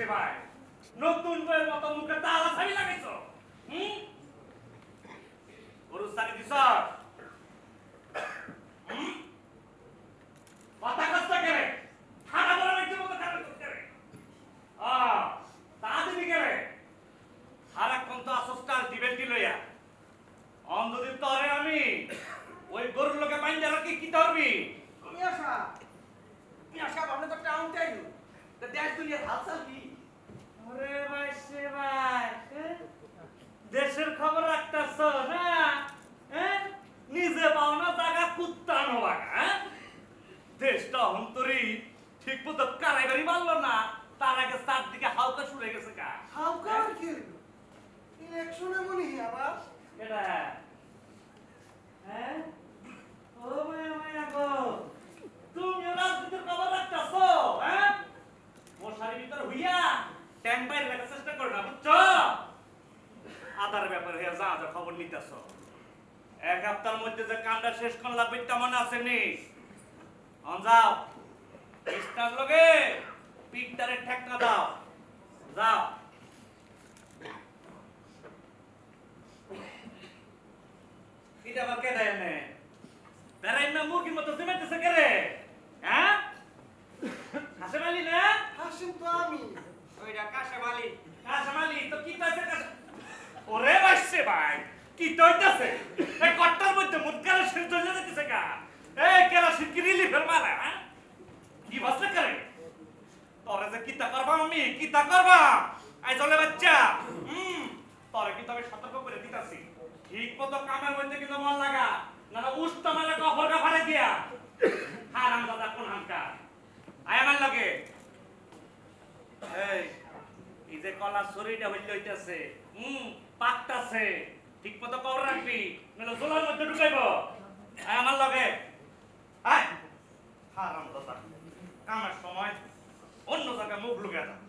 ভাই নতুন বইয়ের মতো মুখে তালা ছাবি লাগাইছো গরু সারি দিছ কথা কষ্ট করে খানা বড় ব্যক্তির মতো খানা করতে করে তা দিবি করে সারাক্ষণ তো আসস্টার ডিবেটি লইয়া অন্ধদিন তরে আমি ওই গরুর লোকে বাইন্দা রাখি কি ধরবি মিয়া সাহেব আপনি তো টাউন টাইম তো দেশ দুনিয়ার হালচাল কি ওরে ভাই সে ভাই দেশের খবর রাখতাছ না নিজে পাও না জায়গা কুত্তানো লাগা দেশটা অন্তরি ঠিক মতো কারাগারি মারলো না তার আগে চারদিকে হালকা শুরু গেছে কা হালকা আর কি ইলেকশনে মনে আবার এটা ও মায়া মায়া গো তুমি রাজনীতির খবর রাখতাছ মশারির ভিতর হইয়া ট্যাঙ্ক বাইরে রাখার চেষ্টা করো না বুঝছো আদার ব্যাপারে হইয়া যা যা খবর নিতেছ এক সপ্তাহের মধ্যে যে কামটা শেষ করা লাগবে তেমন আসেনি যাও ইস্টার লগে পিকটারে ঠেকনা দাও যাও এটা আবার কে দেয় এনে দাঁড়াই না মুরগির মতো জমেতেছে কে রে হাসেম আলী না হাসিম তো আমি ওইটা কাশেম আলী তো কি কইছে ওরে বাইছে ভাই কি তইতাছে এই কট্টার মধ্যে মুদকার শেষ চলে যেতেছে কা এই কেরাসিন কি রিলিফের মারা কি বসলে করে তোরে যে কিতা করবা আমি কিতা করবা আই চলে বাচ্চা তোরে কি তবে সতর্ক করে দিতাছি ঠিক মতো কামের মধ্যে কিন্তু মন লাগা না উস্তা মারে কফর কাফারে দিয়া হারাম দাদা কোন হামকা আয় আমার লগে এই যে কলা শরীরটা হইলে হইতাছে পাকতাছে ঠিক মতো কবর রাখবি নলে জোলার মধ্যে ঢুকাইব আয় আমার লগে আয় হারাম দাদা কামের সময় অন্য জায়গায় মুখ লুকিয়ে